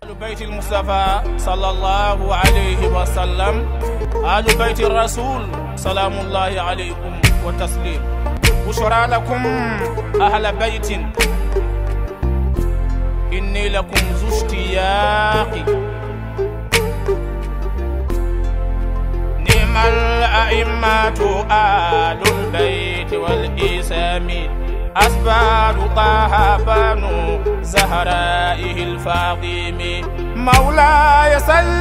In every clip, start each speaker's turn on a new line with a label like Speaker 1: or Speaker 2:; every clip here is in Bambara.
Speaker 1: بيت المصطفى صلى الله عليه وسلم آل بيت الرسول سلام الله عليكم والتسليم. بشرى لكم أهل بيت إني لكم ذو اشتياق. نعم الأئمة آل البيت والإسام أسباب طه بنو زهرائه الفاطم. مولاي صل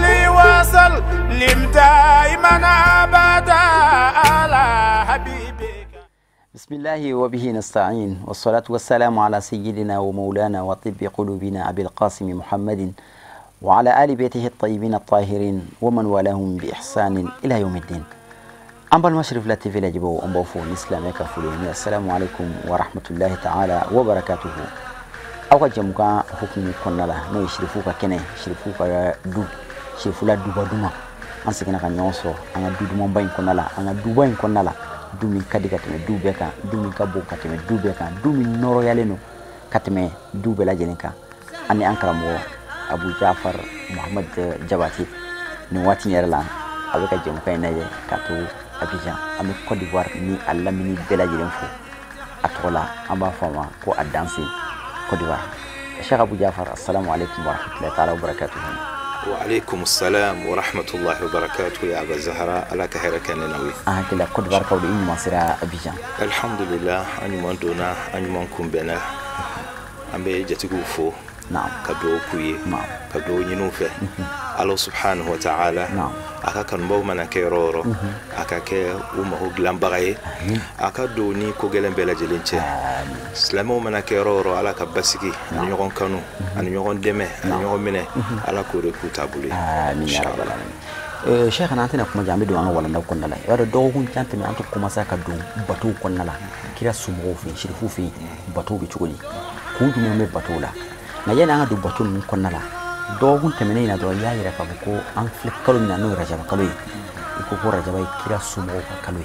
Speaker 1: وسلم دائما أبدا على حبيبك.
Speaker 2: بسم الله وبه نستعين، والصلاة والسلام على سيدنا ومولانا وطب قلوبنا أبي القاسم محمد وعلى آل بيته الطيبين الطاهرين ومن والاهم بإحسان إلى يوم الدين. أمبال مشرف لا تيفي لجبو أمبوفو الإسلام كفولين. السلام عليكم ورحمة الله تعالى وبركاته. أوقات جمعة حكم كنا لا نو يشرفوك كنه يشرفوك دو شرفولا دوبا دوما أنسكنا كان يوصو أنا دو دوما باين كنا لا أنا دو باين كنا لا دو من كدي كتمه دو بيكا دو من كابو كتمه دو بيكا دو من نورو يالينو كتمه دو بلا جنكا أني أنكرمو أبو جعفر محمد جباتي نواتي يرلان أبيك جمعة يناجي كاتو Abidjan ame Côte d'Ivoire ni alla mini bela jiren fo atola amba fama ko adansi Côte d'Ivoire. Cheikh Abou Jafar, assalamu alaykum wa rahmatullahi ta'ala wa barakatuh.
Speaker 3: Wa alaykum assalam wa rahmatullahi wa barakatuh ya Aba Zahra ala kahira kananawi.
Speaker 2: Kila Côte d'Ivoire ko di masira Abidjan.
Speaker 3: Alhamdulillah anyu mandona anyu mankumbena ambe jatigu fo.
Speaker 2: Naam.
Speaker 3: Kado kuye.
Speaker 2: Naam.
Speaker 3: Kado nyinufe. Allah subhanahu wa ta'ala.
Speaker 2: Naam.
Speaker 3: Aka kan baw mana ke roro aka ke umahu glambagaye aka do ni ko gelen bela jelinche islamo mana ke roro ala ka basiki ni nyogon kanu ani nyogon deme ani nyogon mine ala ko re ku tabuli
Speaker 2: amin ya rabbal alamin. Sheikh na antena kuma jambe do an wala ndaw kon dala wada do hun tante mi anto kuma saka do batu kon nala kira sumo fi shirfu fi batu bi chuli kundu me batula na yana do batu kon nala dogun temene ina do yayi raka ko an flip kalo ina no rajaba kalo iko ko rajaba kira sumo kalo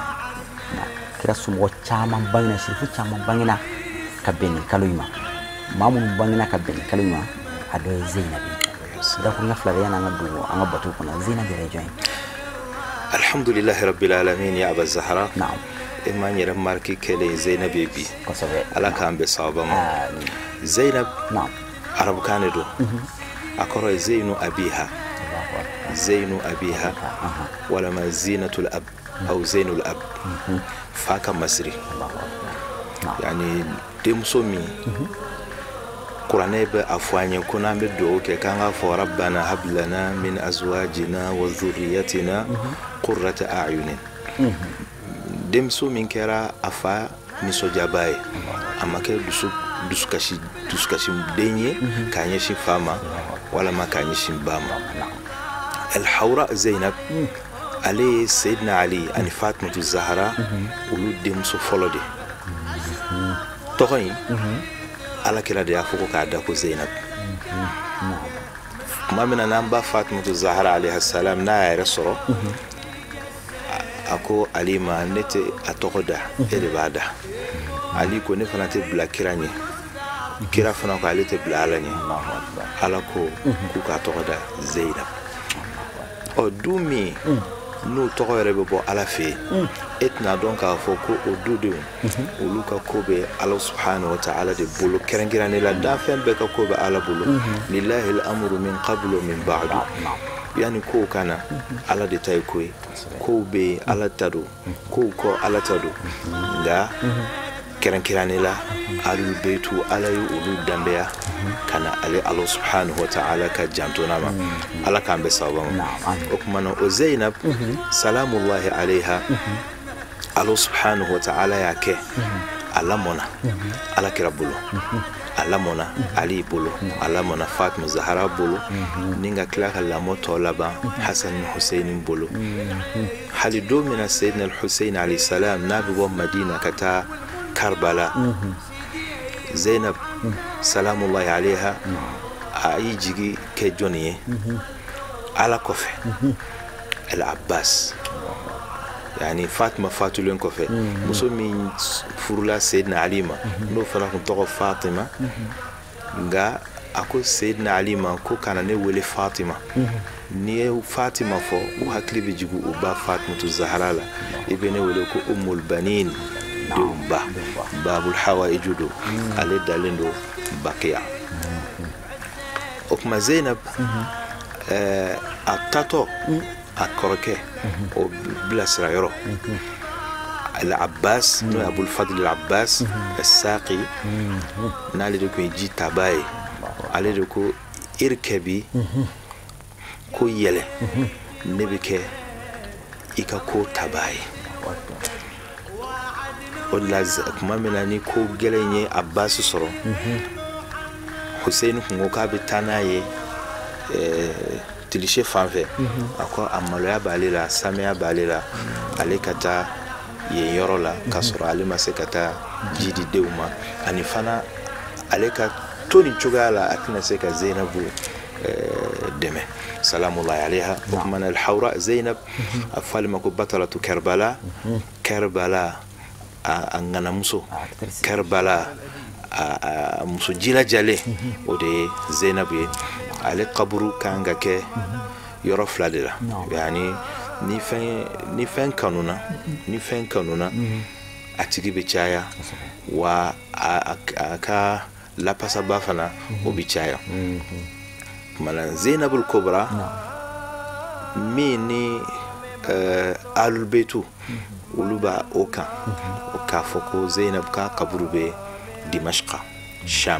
Speaker 2: kira sumo chama bangina shirifu chama bangina kabeni kalo ima mamun bangina kabeni kalo ima ado Zainabi da ko na flare yana ngadu an batu kuna Zainabi rejoin.
Speaker 3: Alhamdulillah rabbil alamin ya Aba Zahra.
Speaker 2: Naam.
Speaker 3: Imma nyira marki kele Zainabi bi
Speaker 2: ko sabe
Speaker 3: ala kambe sawaba Zainab.
Speaker 2: Naam.
Speaker 3: Arab kanedo أقرأ زين أبيها زين أبيها ولما زينة الأب أو زين الأب فاك مصري يعني تمسومي قرآن بأفواني كنا بدوك كان غفور ربنا هب لنا من أزواجنا وذريتنا قرة أعين دمسومي كرا أفا نسو جاباي أما كي duskashi denye kanye shi fama wala ma kanye shi bama. Al-Hawra Zainab ali Sayyidina Ali ani Fatima Zahra ulu dem so folode tokoyi ala kila de afoko ka da ko Zainab mamina namba Fatima Zahra alayha salam na ya rasoro ako Ali ma nete atokoda elibada Ali ko ne fana te bla kiranye kira fana ko alite bla alanye ala ko ku ka tokoda Zainab o dumi no toko rebe bo ala fe etna donc a foko o dudu o luka kobe Allah subhanahu wa ta'ala de bolo kerengirane la dafen be ka kobe ala bolo lillahi al-amru min qablu min ba'du yani ko kana ala de tay ko be ala tado ko ala tado nga kerankirani la alul beitu alayu ulu dambeya kana ali Allah subhanahu wa ta'ala ka jantona ma ala kambe sawaba okmano o Zainab salamullahi alaiha Allah subhanahu wa ta'ala yake alamona ala kirabulo alamona Ali bolo alamona Fatima Zahra bolo ninga klaka la moto laba Hassan Hussein bolo halido mina Sayyidina al-Hussein alayhi salam nabi wa Madina kata Karbala Zainab salamullahi alaiha ayi jigi ke joniye ala kofe al-Abbas yani Fatima fatulen kofe muso min furula Sayyidina Ali ma no fara ko to Fatima nga ako Seydina Ali ma ko kana ne wele Fatima ni Fatima fo o hakli be jigu o ba Fatimatu Zahra la ibene wele ko Ummul Banin dumba babul hawaijudu ale dalendo baqiya okma Zainab atato akoroke o blasra yoro العباس نو أبو الفضل العباس الساقي نالي دوكو يجي تاباي علي دوكو إركبي كو يلي نبكي إيكا كو تاباي ولازم كما مناني كو جليني عباس سرو حسين كنوكا بتاناي تلشي فانفي أكو أمالويا باليلا ساميا باليلا علي كتا ye yoro la kasoro ale masekata jidi deuma ani fana ale ka toni chugala akina seka Zainabu deme salamullahi alaiha man al-hawra Zainab afal mako batalatu Karbala Karbala angana muso Karbala muso jila jale ode Zainab ale qabru kanga ke yoro fladela yani ni fen kanuna atigi bichaya wa aka la pasaba fana o bichaya mala Zainabul Kubra mini albetu uluba oka foko Zainab ka kaburube Dimashqa Sham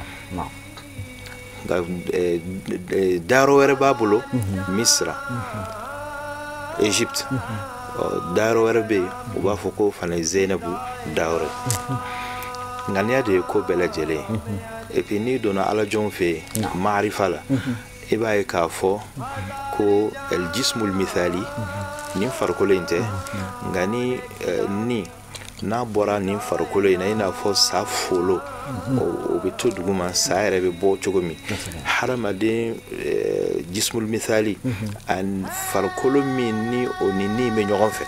Speaker 3: daro were babulo Misra Egypte daro werbe uba foko fana Zainabu dawre ngania de ko bela jele et puis ni dona ala jonfe maarifa la iba ka fo ko el jismul mithali ni farkolo inte ngani ni na bora ni farkolo ina fo sa folo o beto duguma sa rebe bo chogomi harama de jismul mithali an farkolo ni onini me nyoron fe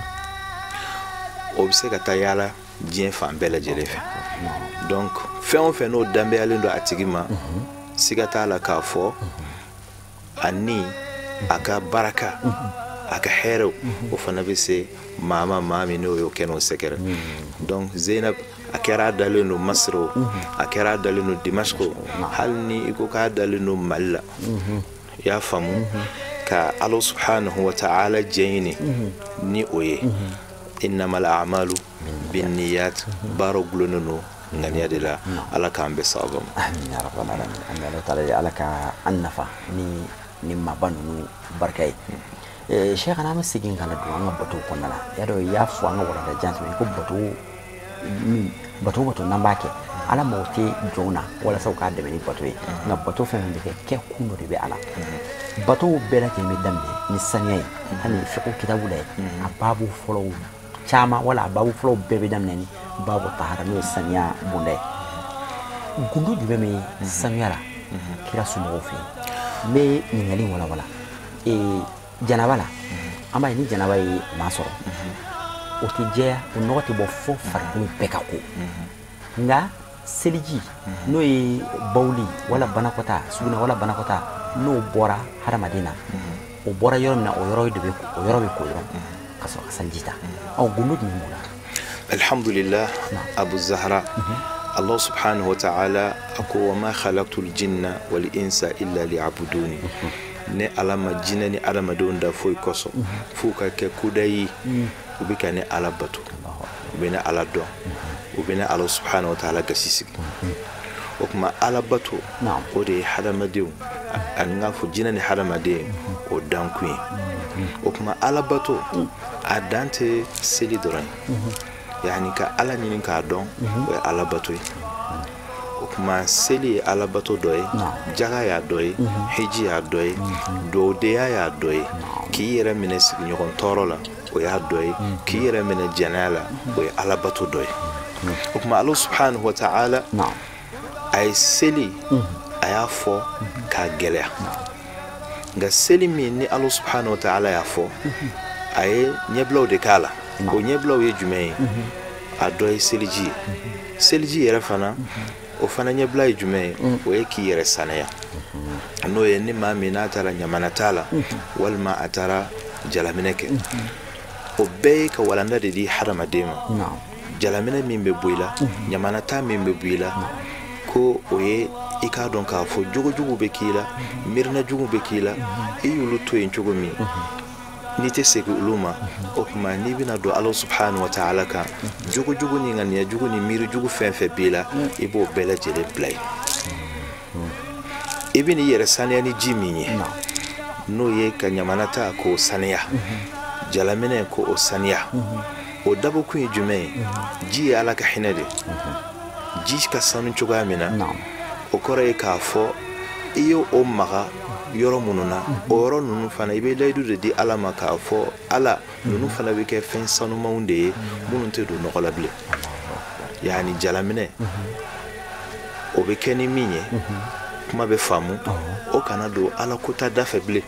Speaker 3: o se kata yala dien fa bela jele fe donc fait on fait no dambe alendo atigima sigata la ka fo ani aka baraka aka hero o fana be se mami no yo keno sekere donc Zainab akera daleno Masro akera daleno Dimashq halni iko ka daleno Malla ya famu ka Allah subhanahu wa ta'ala jayni ni oye innamal a'malu binniyat baroglono ngania de la ala kambe sabam
Speaker 2: amin ya rabbal alamin Allah ta'ala alaka annafa ni mabanu barkay Sheikh ana masigin kana do anga bato konnala yado ya fu anga wala da jant ko bato nambake ala mawti jona wala sauka da meni bato na bato fa mbe ke kuno de be ala bato bela ke mi dambe ni sanyai hani fiqo kitabu la ababu follow chama wala ababu follow bebe damne ni babu tahara no sanya bunde gundu dibe me sanyara kira sumo fi me nyali wala janabala amba ni janaba yi masoro o ti je o no ti bo fo fardu pekako nga seliji no yi bawli wala banakota suna wala banakota no bora hada madina o bora yoromna o yoro de ko o yoro ko yoro kaso kasanjita o gunud ni mula
Speaker 3: alhamdulillah abu zahra Allah subhanahu wa ta'ala ako wa ma khalaqtul jinna wal insa illa liya'buduni ne alama jina ni alama donda foy koso fuka ke kudayi ubika ne alabatu ubina alado ubina Allah subhanahu wa ta'ala gasisi okuma alabatu ode hadama dew anga fu jina ni hadama de o dankui okuma alabatu adante seli doran yani ka ala ni ka don o alabatu kuma seli alabato doy jaga ya doy hiji ya doy dodeya ya doy ki yere mine sigi nyokon torola o ya doy ki yere mine janala o alabato doy kuma Allah subhanahu wa ta'ala ay seli aya fo ka gelea nga seli min ni Allah subhanahu wa ta'ala ya fo ay nyeblo de kala o nyeblo ye jumay a doy seliji yere fana o fana ɲɛbila ye jumɛn ye o ye k'i yɛrɛ sanuya n'o ye ni maa min n'a taara ɲamana t'a la walima a taara jalaminɛ kɛ o bɛɛ ye ka walanda de di hadamaden ma jalaminɛ min bɛ bɔ i la ɲamana ta min bɛ bɔ i la ko o ye i k'a dɔn k'a fɔ jogojugu bɛ k'i la miirinajugu bɛ k'i la i y'olu to yen cogo min n'i tɛ segin olu ma o tuma n'i bɛna don Ala subhanahu wa ta'ala kan jogojugu ni ŋaniyajugu ni miirijugu fɛn fɛn b'i la i b'o bɛɛ lajɛlen bila yen i bɛ n'i yɛrɛ saniya ni ji min ye n'o ye ka ɲamana ta k'o saniya jalaminɛ k'o saniya o dabɔkun ye jumɛn ye ji ye Ala ka hinɛ de ji ka sanu cogoya min na o kɔrɔ ye k'a fɔ i ye o maga yɔrɔ minnu na o yɔrɔ ninnu fana i bɛ layidu de di Ala ma k'a fɔ Ala ninnu fana bɛ kɛ fɛn sanumanw de ye minnu tɛ don nɔgɔ la bilen yani jalaminɛ o bɛ kɛ ni min ye kuma bɛ faamu o kana don Ala kota da fɛ bilen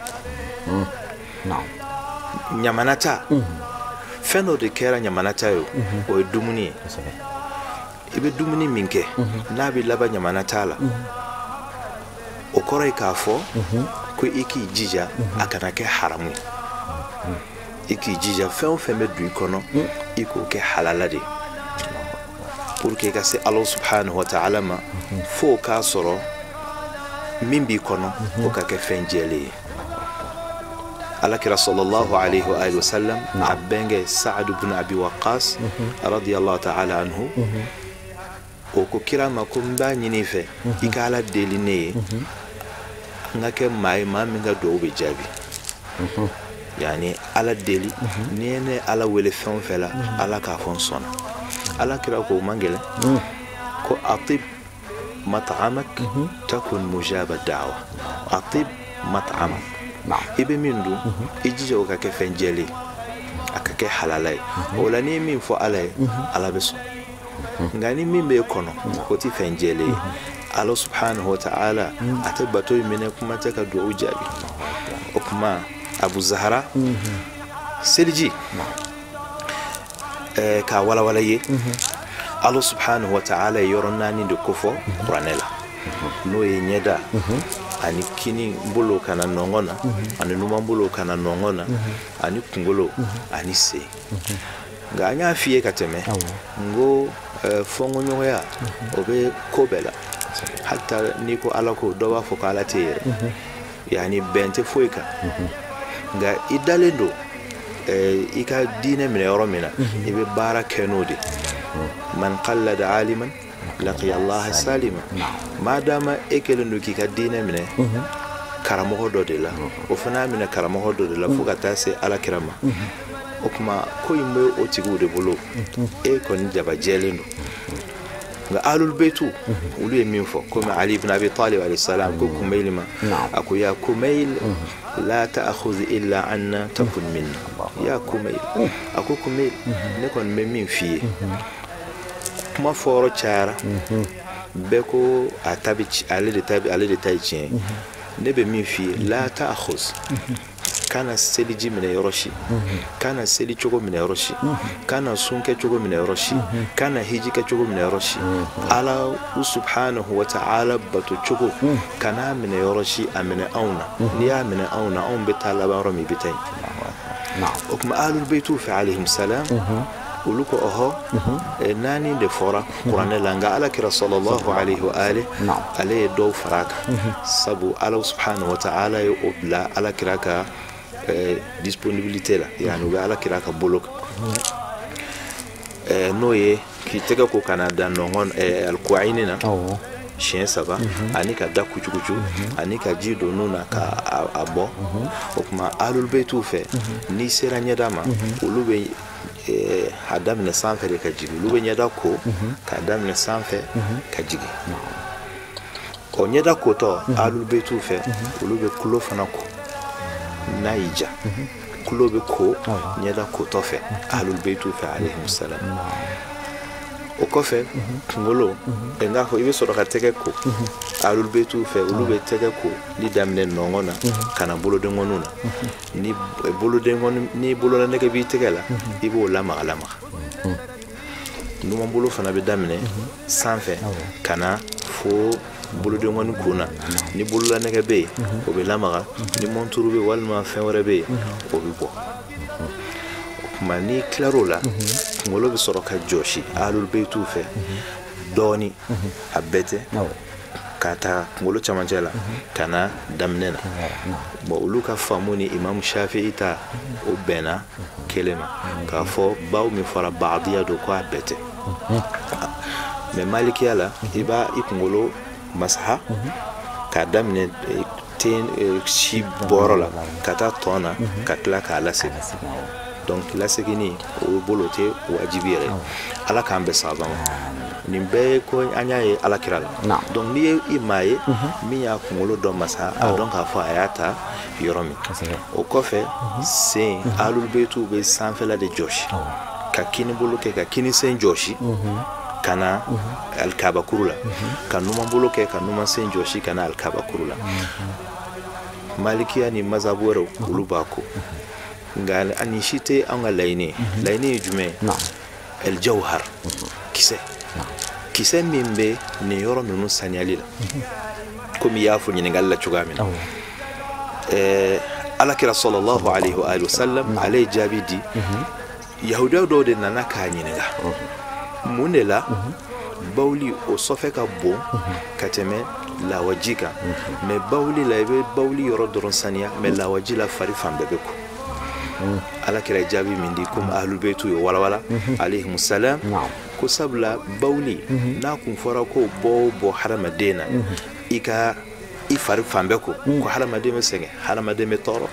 Speaker 3: ɲamana ta fɛn dɔ de kɛra ɲamana ta ye o ye dumuni ye i bɛ dumuni min kɛ n'a bɛ laban ɲamana ta la o kɔrɔ ye k'a fɔ ko i k'i jija a kana kɛ haramu i k'i jija fɛn o fɛn bɛ don i kɔnɔ i k'o kɛ halala de pour que i ka se Ala subhanahu wa ta'ala ma fo k'a sɔrɔ min b'i kɔnɔ o ka kɛ fɛn jɛlen ye Alakira sallallahu alayhi wa sallam a bɛnkɛ Sa'ad ibn Abi Waqqas radiyallahu ta'ala anhu o ko kira ma ko n b'a ɲini i fɛ i ka Ala deli ne ye n ka kɛ maa ye maa min ka duwawu bɛ jaabi yani Ala deli ni ye ne Ala wele fɛn o fɛn la Ala k'a fɔ n sɔnna Alakira ko o man gɛlɛn ko atib mat'amak takun mujaba da'wa atib mat'amak i bɛ min dun i jija o ka kɛ fɛn jɛlen a ka kɛ halala ye o la n'i ye min fɔ Ala ye Ala bɛ sɔn nka ni min bɛ kɔnɔ o tɛ fɛn jɛlen ye Ala subhanahu wa ta'ala a tɛ bato in minɛ kuma tɛ ka duwawu jaabi o kuma Abu Zahra seliji k'a walawala ye Ala subhanahu wa ta'ala ye yɔrɔ 4 de kofɔ kuranɛ la n'o ye ɲɛda ani kini bolo kana nɔngɔ na ani numan bolo kana nɔngɔ na ani kunkolo ani sen nka an y'a f'i ye ka tɛmɛ n ko fɔnkɔɲɔgɔnya o bɛ ko bɛɛ la hatta n'i ko Ala ko dɔ b'a fɔ ko Ala tɛ yɛrɛ yani bɛn tɛ foyi kan nka i dalen don i ka diinɛ minɛ yɔrɔ min na i bɛ baara kɛ n'o de man qallada aliman laqiya Allah salima madama e kelen do k'i ka diinɛ minɛ karamɔgɔ dɔ de la o fana minɛ karamɔgɔ dɔ de la fo ka taa se Alakira ma o kuma ko in bɛ o tigiw de bolo e kɔni jabajɛlen don nka alul beitu olu ye min fɔ komi Ali ibn Abi Talib alayhi salam ko Kumayl ma a ko ya Kumayl la ta'khudh illa anna takun minna ya Kumayl a ko Kumayl ne kɔni bɛ min f'i ye kuma fɔrɔ cayara bɛɛ ko a ta bɛ ale de ta ye tiɲɛ ne bɛ min f'i ye la ta'khudh kana seliji minɛ yɔrɔ si kana seli cogo minɛ yɔrɔ si kana sun kɛ cogo minɛ yɔrɔ si kana hiji kɛ cogo minɛ yɔrɔ si Ala subhanahu wa ta'ala bato cogo kana minɛ yɔrɔ si a minɛ anw na n'i y'a minɛ anw na anw bɛ taa laban yɔrɔ min bɛ taa yen o kuma alul beitu fɛ alayhim salam olu ko ɔhɔ 4 de fɔra kuranɛ la nka Alakira sallallahu alayhi wa alihi ale ye dɔw fara kan sabu Ala subhanahu wa ta'ala ye o bila Alakira ka disponibilité la yani u bɛ Alakira ka bolo kan n'o ye k'i tɛgɛ ko kana da nɔngɔn alikuwayini na siɲɛ 3 ani ka da kucukucu ani ka ji don nun na ka a bɔ o kuma alul beitu fɛ n'i sera ɲɛda ma olu bɛ a daminɛ sanfɛ de ka jigin olu bɛ ɲɛda ko k'a daminɛ sanfɛ ka jigin o ɲɛda kotɔ alul beitu fɛ olu bɛ kulo fana ko n'a y'i ja kulo bɛ ko ɲɛda kotɔ fɛ alul beitu fɛ alayhim salam o kɔfɛ kunkolo n'a fɔ i bɛ sɔrɔ ka tɛgɛ ko alul beitu fɛ olu bɛ tɛgɛ ko ni daminɛ nɔngɔn na ka na bolodenkɔniw na ni bololanɛgɛ b'i tɛgɛ la i b'o lamaga numan bolo fana bɛ daminɛ sanfɛ ka na fo bolodenŋɔni kunna ni bolola nɛgɛ bɛ yen o bɛ lamaga ni monturu bɛ walima fɛn wɛrɛ bɛ yen o bɛ bɔ o kuma ni tilar'o la kunkolo bɛ sɔrɔ ka jɔsi ahlul beytiw fɛ dɔɔni a bɛɛ tɛ ka taa kunkolo camancɛ la ka na daminɛ na bon olu ka faamu ni imam Shafi'i ta o bɛnna kelen ma k'a fɔ baw min fɔra ba'diya don ko a bɛɛ tɛ mais malikiya la i b'a i kunkolo masaha k'a daminɛ ten si bɔrɔ la ka taa tɔn na ka tila k'a lasegin donc lasegini o bolo tɛ wajibi yɛrɛ ala k'an bɛɛ sababa ma nin bɛɛ ye ko an y'a ye alakira la donc n'i ye i maa ye min y'a kunkolo dɔn masaha a dɔn k'a fɔ a y'a ta yɔrɔ min o kɔfɛ sen ahlul beytiw bɛ sanfɛla de jɔsi ka kini bolo kɛ ka kini sen jɔsi ka na alikabakuru la ka numan bolo kɛ ka numan sen jɔsi ka na alikabakuru la malikiya ni mazabu wɛrɛw olu b'a ko nka ani si tɛ an ka laɲini ye jumɛn el jawhar kisɛ min bɛ nin yɔrɔ ninnu saniyali la komi i y'a fɔ ɲininkali la cogoya min na alakira sallallahu alaihi wa sallam ale ye jaabi di yahudiyaw dɔw de nana k'a ɲininka mun de la bawuli o sɔfɛ ka bon ka tɛmɛ lawaji kan mais bawuli la i bɛ bawuli yɔrɔ dɔrɔn saniya mais lawaji la fari fan bɛɛ bɛ ko alakira jaabi min di komi ahlul beytiw ye walawala alayhimu salam ko sabula bawuli n'a kun fɔra ko bɔ o bɔ hadamaden na i fari fan bɛɛ ko hadamaden bɛ sɛgɛn hadamaden bɛ tɔɔrɔ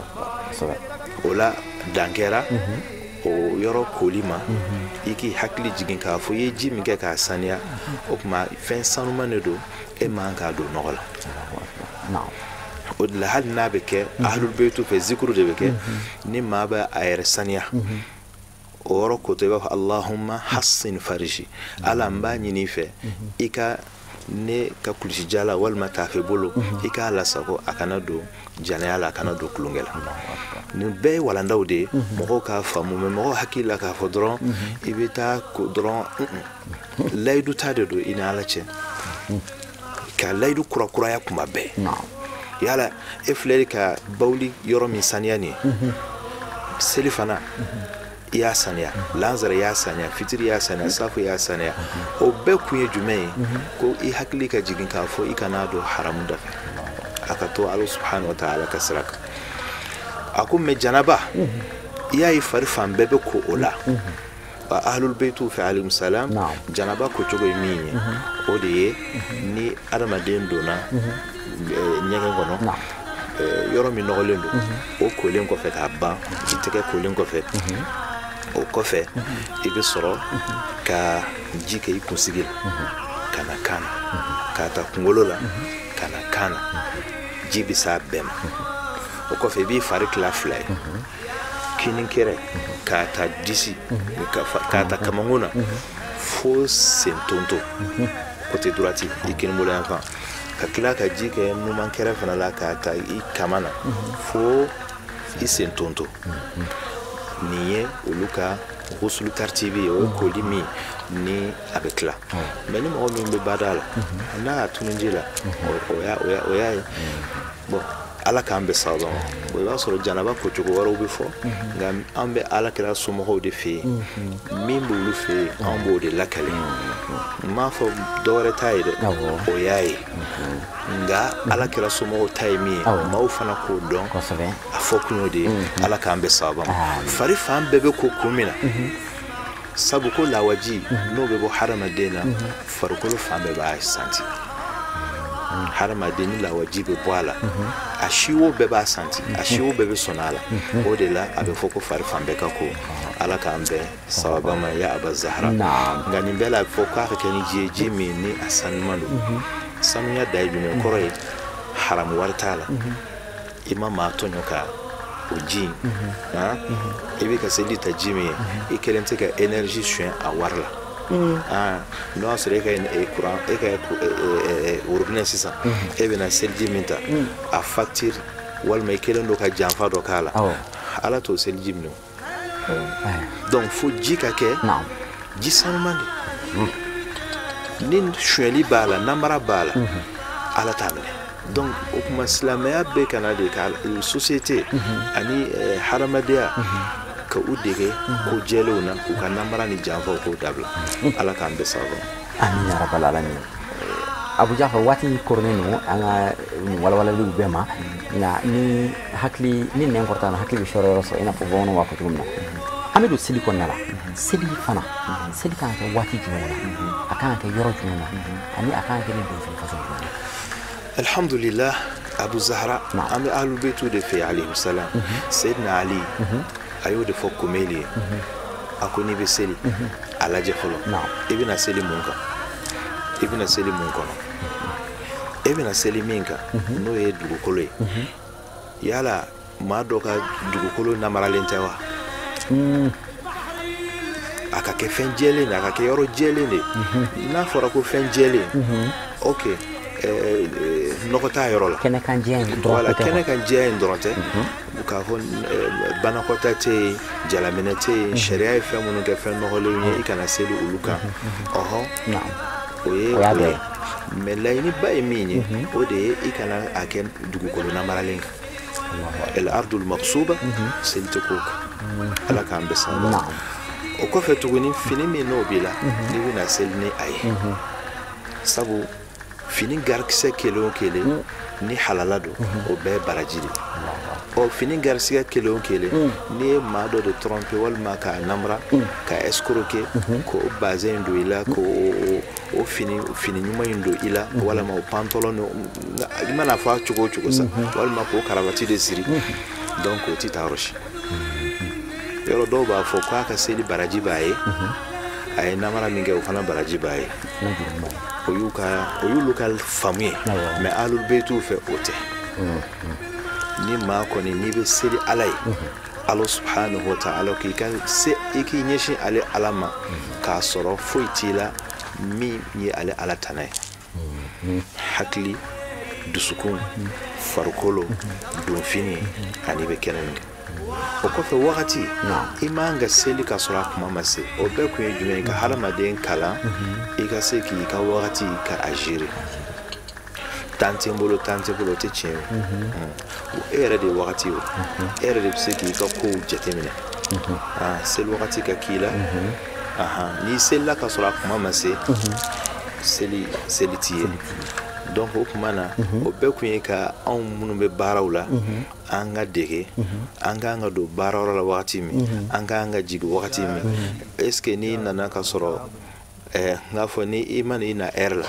Speaker 3: o la dan kɛra o yɔrɔ koli ma i k'i hakili jigin k'a fɔ i ye ji min kɛ k'a saniya o tuma fɛn sanuman de don e man k'a don nɔgɔ la o de la hali n'a bɛ kɛ ahlul beytiw fɛ zikuru de bɛ kɛ ni maa bɛ a yɛrɛ saniya o yɔrɔ koto i b'a fɔ allahumma hassin fariji ala n b'a ɲini i fɛ i ka ne ka kulisi jala walima tafe bolo i k'a lasago a kana don janaya la a kana don kulonkɛ la nin bɛɛ ye walandaw de ye mɔgɔw k'a faamu mais mɔgɔw hakili la k'a fɔ dɔrɔn i bɛ taa ko dɔrɔn layidu ta de don i ni ala cɛ ka layidu kurakuraya kuma bɛɛ yala e filɛ ka bawuli yɔrɔ min saniya nin ye seli fana i y'a saniya lanzara y'a saniya fitiri y'a saniya safu y'a saniya o bɛɛ kun ye jumɛn ye ko i hakili ka jigin k'a fɔ i kana don haramu da fɛ a ka to ala subhanahu wa ta'ala ka sira kan a ko mais janaba i y'a ye fari fan bɛɛ bɛ ko o la wa ahlul beytiw fɛ alayhimu salam janaba ko cogo ye min ye o de ye ni adamaden donna ɲɛgɛn kɔnɔ yɔrɔ min nɔgɔlen don o kolen kɔfɛ k'a ban i tɛgɛ kolen kɔfɛ o kɔfɛ i bɛ sɔrɔ ka ji kɛ i kunsigi la ka na kan na k'a ta kunkolo la ka na kan na ji bɛ s'a bɛɛ ma o kɔfɛ i b'i fari tila fila ye kininkɛrɛ k'a ta disi k'a ta kamankun na fo sentonto côté droite i kinibolo yan fan ka tila ka ji kɛ numankɛrɛ fana la k'a ta i kama na fo i sentonto nin ye olu ka ghuslu tartibi ye o ye koli min ni a bɛ tila mais ni mɔgɔ min bɛ bada la n'a y'a tunun ji la o y'a ye bon ala k'an bɛ sababa ma i b'a sɔrɔ janaba kocogo wɛrɛw bɛ fɔ nka an bɛ alakira somɔgɔw de fɛ yen min b'olu fɛ yen an b'o de lakale n m'a fɔ dɔwɛrɛ t'a ye dɛ o y'a ye nka alakira somɔgɔw ta ye min ye maaw fana k'o dɔn a fɔ kun y'o de ye ala k'an bɛ sababa ma fari fan bɛɛ bɛ ko kun min na sabu ko lawaji n'o bɛ bɔ hadamaden na farikolo fan bɛɛ b'a santi hadamaden ni lawaji bɛ bɔ a la a siwo bɛɛ b'a santi a siwo bɛɛ bɛ sɔnna a la o de la a bɛ fɔ ko fari fan bɛɛ ka ko ala k'an bɛɛ sababa ma ya aba zahra nka nin bɛɛ la a bɛ fɔ k'a ka kɛ ni ji ye ji min ni a sanuman don sanuya da ye jumɛn kɔrɔ ye haramu wari t'a la i ma maa tɔɲɔ ka o ji i bɛ ka seli ta ji min ye i kelen tɛ ka énergie suɲɛ a wari la n'o y'a sɔrɔ e ka courant e ka robinet sisan e bɛna seliji min ta a facture walima i kelen don ka janfa dɔ k'a la ala t'o seliji minɛ donc fo ji ka kɛ ji sanuman de nin shweli bala namara bala ala tamne donc o kuma silamaya be kana de ka société ani haramadiya ka udege ko jelona ko kan namara ni janfa ko dabla ala kan be sawo
Speaker 2: amin ya rabbal alamin Abu Jafar wati korne no anga wala lu bema na ni hakli ni ne importance hakli shoro so ina pogono wa ko tumna amidu silicon nala sili fana sili kan ka wati jumona akan ka yoro jumona ani akan ka ni do faso
Speaker 3: alhamdulillah Abu Zahra ami ahlul baytu de fi alayhi salam sayyidina Ali ayo de fokko meli akoni be seli ala jefolo ibina seli munka ibina seli munka ibina seli minka no e dugukolo yala ma doka dugukolo na maralentewa aka ke fenjele na aka ke yoro jele ne na fora ko fenjele okay nokota yoro la
Speaker 2: kene kan jeen
Speaker 3: wala kene kan jeen dronte ka fon bana kota te jalaminete sharia e femu no ke fen no holo ni ikana seli uluka oho
Speaker 2: naam
Speaker 3: oye mais layni bay mini ode ikana aken dugukolo na maralenga el ardul maqsuba siltukuk ala kan besana
Speaker 2: naam
Speaker 3: o ko fe tuguni fini mi no bila ni wina selni ay sabu fini garkse kelo kele ni halalado o be barajiri o fini garkse kelo kele ni mado de trompe wal maka namra ka escroquer ko bazen do ila ko o fini nyuma indo ila wala ma pantalon imana fa chugo sa wal ma ko karavati de siri donc o titaroshi yoro do ba fo kwa ka seli baraji baye ay namara minge o fana baraji baye o yu local famille mais alul betu fe ote ni ma ko ni be seli alay Allah subhanahu wa ta'ala ki kan se iki nyeshi ale alama ka soro foitila mi ni ale alatanay hakli dusukun farkolo don fini ani be kenende o ko fe wakati imanga seli ka sura kuma mase o be ko jume ka harama den kala e ka se ki ka wakati ka agir tante mbolo te chen o era de wakati o era de se ki ka ko jetemine sel wakati ka kila ni sel ka sura kuma mase seli tie donc o kumana o be ko ka on munu be barawla anga dege anga do barawla la wakati mi anga jigi wakati mi est-ce que ni nana ka soro ngafo ni imani na erla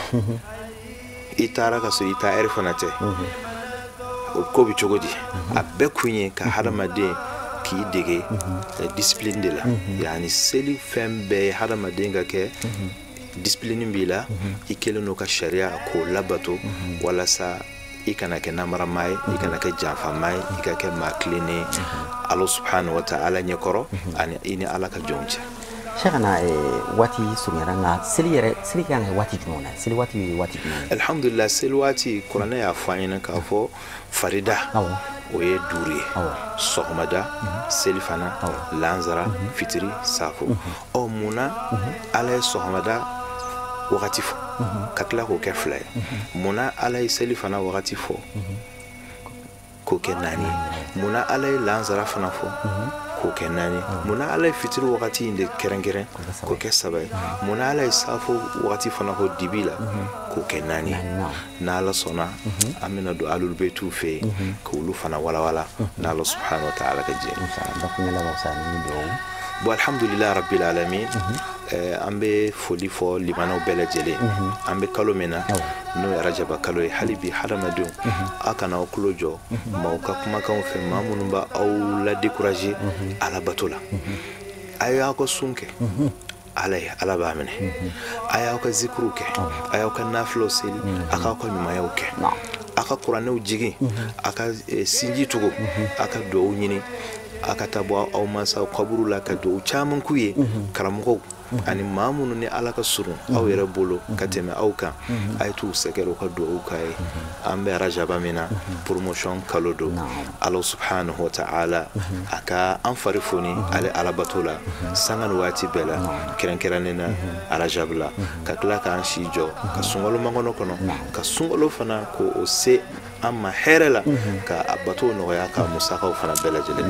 Speaker 3: itara ka so ita erfanate o ko bi chogodi abbe kunye ka haramade ki dege discipline de la yani seli fembe haramade ngake discipline bila ikelo no ka sharia ko labato wala sa ikana ke namara mai ikana ke jafa mai ikake maklene Allah subhanahu wa ta'ala nyekoro ani ini alaka jonche
Speaker 2: shagana wati sumiranga sili kan wati jumona sili wati jumona
Speaker 3: alhamdulillah sili wati qur'ana ya fayina ka fo farida oye duri sohmada selifana lanzara fitri safo o muna ala sohmada wakati fo katla ko ke fly muna ala selifana wakati fo ko ke nani muna ala lanzara fana fo ko ke nani muna ala fitri wakati inde kerengere ko ke sabai muna ala safo wakati fana ko dibila ko ke nani na ala sona amina do alul betu fe ko lu fana wala na Allah subhanahu wa ta'ala ka je bo alhamdulillah rabbil alamin ambe foli fo limano bela jele ambe kalomena no rajaba kalo halibi haramadu akana okulojo mauka kuma kan fe mamunba au la décourager ala batola aya ko sunke ala ba mene aya ko zikruke aya ko naflo seli aka ko mi mayauke aka qur'anu jigi aka sinji tugo aka do nyini aka tabo au masa kaburu la ka do chaman kuye karamugo ani mamunu ni ala ka surun aw yɛrɛ bolo ka tɛmɛ aw kan a ye t'u sɛgɛrɛ ka duwawu k'a ye an bɛ rajaba min na promotion kalo do ala subhanahu wa ta'ala a ka an fari foni ale alabato la sanga ni waati bɛɛ la kɛrɛnkɛrɛnnen na rajab la ka tila k'an si jɔ ka sunkalo makɔnɔ kɔnɔ ka sunkalo fana ko o se an ma hɛrɛ la ka a bato nɔgɔya ka musakaw fana bɛɛ lajɛlen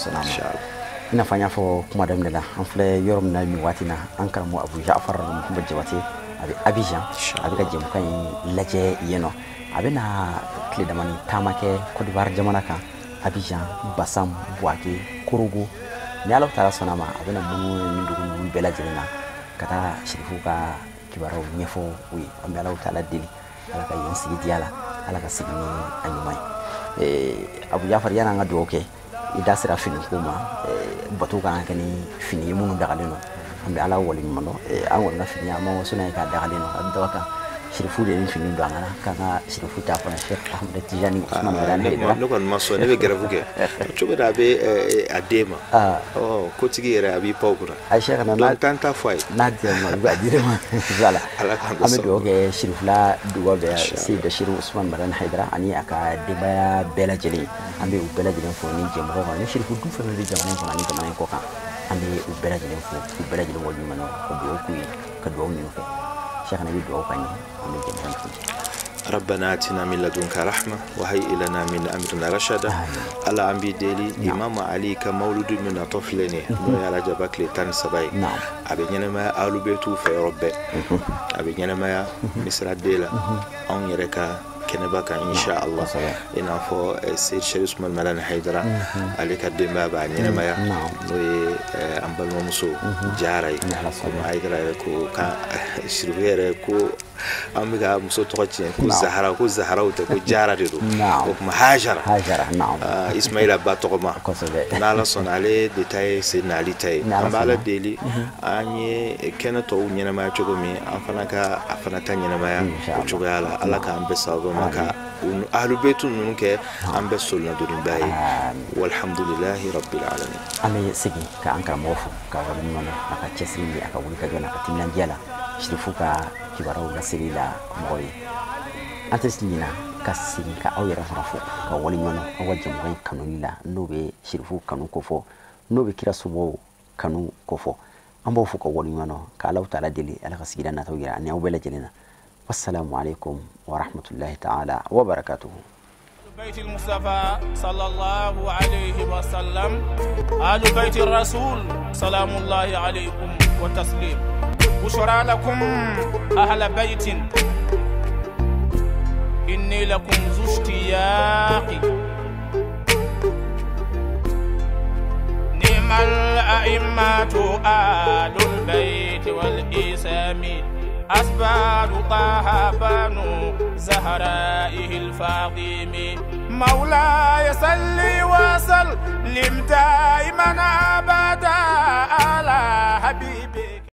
Speaker 2: ina fanya fo kuma daminɛ la an filɛ yɔrɔ min na nin waati na an karamɔgɔ Abu Ja'far Muhammad Jabate a bɛ Abidjan a bɛ ka jɛmukan in lajɛ yen nɔ a bɛ na tile damani taama kɛ Côte d'Ivoire jamana kan Abidjan Bassam Bouaké Korogo ni Ala taala sɔnna ma a bɛ na munnu ni dugu ninnu bɛɛ lajɛlen na ka taa Serifu ka kibaruyaw ɲɛfɔ u ye an bɛ Ala taala deli Ala ka yen sigi diya la Ala ka sigi ni a ɲuman ye Abu Ja'far yana an ka dugawu kɛ i da sera fini ko ma bato kan kɛ ni fini ye minnu dagalen don an bɛ Ala wale ɲuman dɔn an kɔni ka fini an ma sɔnna ka dagalen don an dɔgɔ kan Serifu de ni fini don an kan ka Serifu ta fana Cheikh Ahmed Tijani Usman Madan
Speaker 3: ne kɔni ma sɔn ne bɛ gɛrɛfu kɛ cogo da a bɛ a den ma ko tigi yɛrɛ a b'i paw kunna
Speaker 2: a Cheikh na
Speaker 3: donc tan ta fɔ a ye
Speaker 2: n'a dira ma i b'a dire ma voilà an bɛ dugawu kɛ Serifula dugawu bɛɛ Seydi Bachir Usman Madan Haidara ani a ka denbaya bɛɛ lajɛlen an bɛ u bɛɛ lajɛlen fo ni jɛmɔgɔ kan ni Serifu du fɛn fɛn bɛ jamana in kɔnɔ ani jamana in kɔ kan an bɛ u bɛɛ lajɛlen fo u bɛɛ lajɛlen waleɲuman dɔn ka dugawu k'u ye ka dugawu ɲini u fɛ Cheikh na bɛ dugawu kan ye an bɛ jɛmɔgɔ in fo
Speaker 3: ربنا آتنا من لدنك رحمة وهيئ لنا من أمرنا رشدا على أنبي ديلي إمام علي كمولود من طفلني نويا رجبك لتان سباي أبي نما آلو بيتو في ربي أبي نما مصر ديلا أن يركا كنباك إن شاء الله إن أفو السيد شريف اسمه الملان حيدرا عليك الدماء بعد نما نوي أمبل ومسو جاري كم حيدرا يكو كا شريف يكو أمك مسو تقتين كو زهرة وتكو جارة دو وكم هاجرة
Speaker 2: نعم
Speaker 3: إسماعيل أبا تقما نالا صن عليه دتاي سيدنا علي تاي أما على ديلي أني كنا تو نما تقومي أفنا تاني نما وتقول على كان بسابو مكا أهل بيتو نونك أم بسولنا دون باي والحمد لله رب العالمين
Speaker 2: أمي سجي كأنك موفو كأولي منا كتشسري كأولي كجونا كتمنا جلا شرفوكا kibarau nasiri la moy antes lina kasiri ka awira farafu ka wali mano awaje moy kanunila nobe shirfu kanu kofo nobe kira subo kanu kofo ambo fu ka wali mano ka Allah taala deli ala kasigida na tawgira ani awbela jelena wassalamu alaikum wa rahmatullahi ta'ala wa barakatuh
Speaker 1: بيت المصطفى صلى الله عليه وسلم آل بيت الرسول سلام الله عليكم والتسليم بشرى لكم أهل بيت إني لكم ذو اشتياق نعم الأئمة آل البيت والإسام أسباب طه بنو زهرائه الفاطم مولاي صل وسلم دائما أبدا على حبيبك